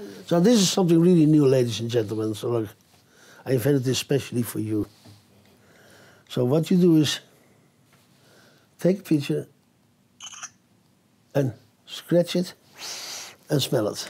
So this is something really new, ladies and gentlemen. So look, I invented this specially for you. So what you do is take a picture and scratch it and smell it.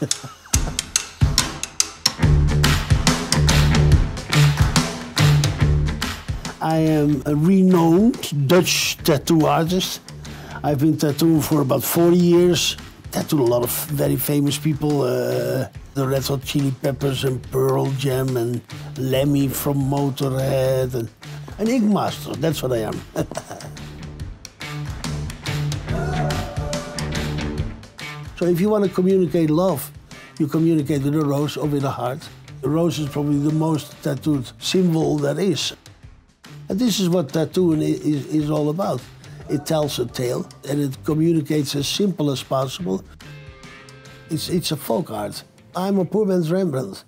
I am a renowned Dutch tattoo artist. I've been tattooing for about 40 years. Tattooed a lot of very famous people. The Red Hot Chili Peppers and Pearl Jam and Lemmy from Motorhead. And an ink master, that's what I am. So if you want to communicate love, you communicate with a rose or with a heart. The rose is probably the most tattooed symbol there is. And this is what tattooing is all about. It tells a tale and it communicates as simple as possible. It's a folk art. I'm a poor man's Rembrandt.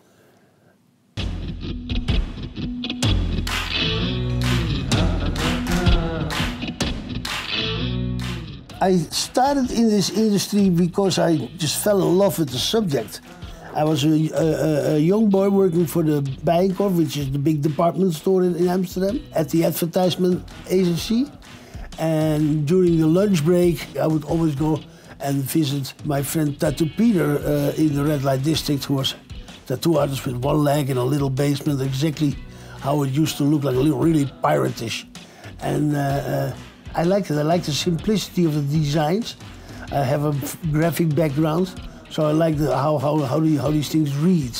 I started in this industry because I just fell in love with the subject. I was a young boy working for the Bijenkorf, which is the big department store in Amsterdam, at the advertisement agency. And during the lunch break, I would always go and visit my friend Tattoo Peter in the red light district, who was a tattoo artist with one leg in a little basement, exactly how it used to look, like a little, really piratish. And I liked it. I liked the simplicity of the designs. I have a graphic background, so I like how these things read.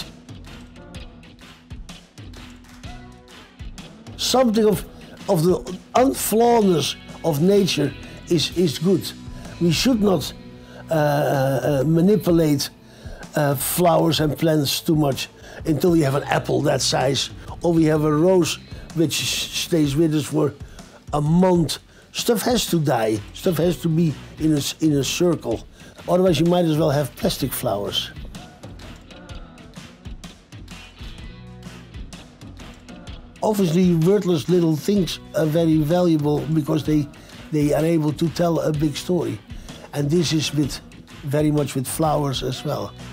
Something of the unflawedness of nature is good. We should not manipulate flowers and plants too much until we have an apple that size, or we have a rose which stays with us for a month. Stuff has to die. Stuff has to be in a circle. Otherwise, you might as well have plastic flowers. Obviously, wordless little things are very valuable because they are able to tell a big story. And this is very much with flowers as well.